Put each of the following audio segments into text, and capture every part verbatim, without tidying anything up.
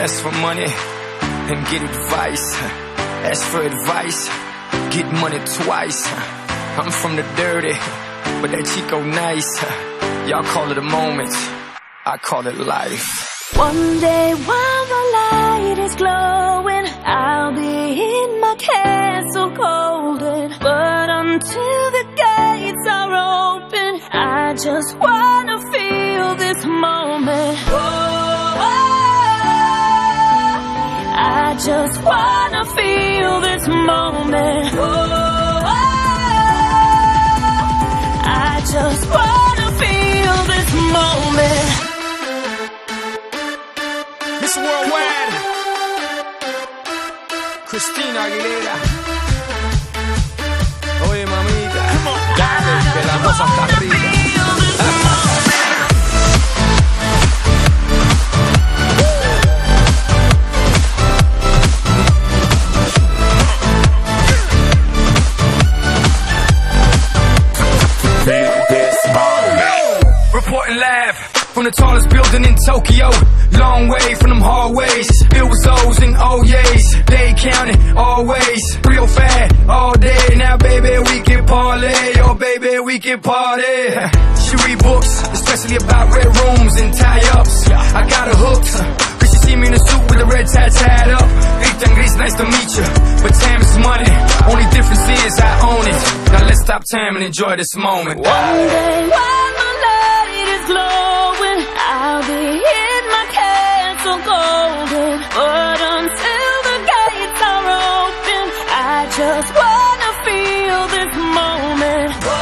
Ask for money and get advice. Ask for advice, get money twice. I'm from the dirty, but that Chico nice. Y'all call it a moment, I call it life. One day while the light is glowing, I'll be in my castle golden. But until the gates are open, I just wanna feel this moment. Oh, oh, I just wanna feel this moment. Oh, oh, I just wanna feel this moment. Miss Worldwide, Christina Aguilera. Oye, mamita, dale, que la cosa está rica. Reporting live from the tallest building in Tokyo. Long way from them hallways. It was O's and O's. They counting always. Real fat all day. Now baby we can parlay. Oh baby we can party. She read books, especially about red rooms and tie-ups. I got her hooked. But she see me in a suit with a red tie tied up. Rita and Gris, nice to meet you. But time is money. Only difference is I own it. Now let's stop time and enjoy this moment. One day while my light is glowing, I'll be in my castle golden. But until the gates are open, I just wanna feel this moment. Oh,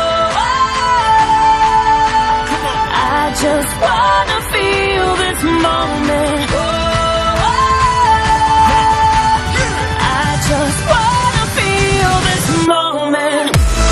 I just wanna feel this moment. Oh, I just wanna feel this moment.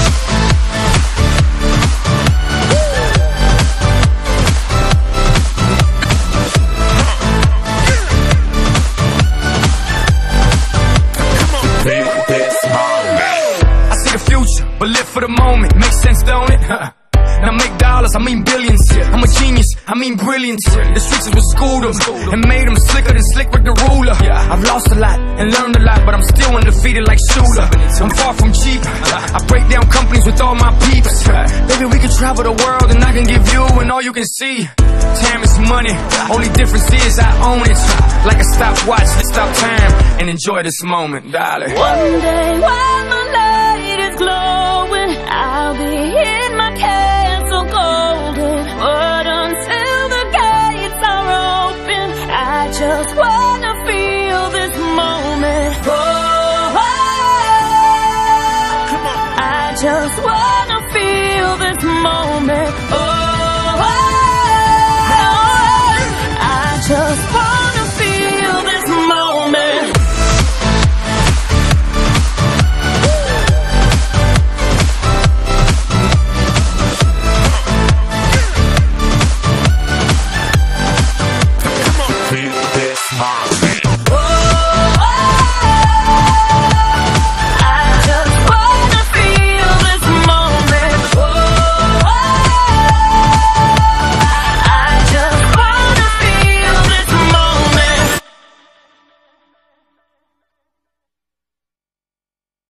But live for the moment, makes sense, don't it? Now make dollars, I mean billions. I'm a genius, I mean brilliance. The streets is what schooled them and made them slicker than Slick with the ruler. I've lost a lot and learned a lot, but I'm still undefeated like Shooter. I'm far from cheap, I break down companies with all my peeps. Baby, we can travel the world and I can give you and all you can see. Time is money, only difference is I own it. Like a stopwatch, let's stop time and enjoy this moment, darling. One day while my light is glowing, I'll be in my castle golden. But until the gates are open, I just wanna feel this moment. Oh, I just wanna feel this moment. Oh,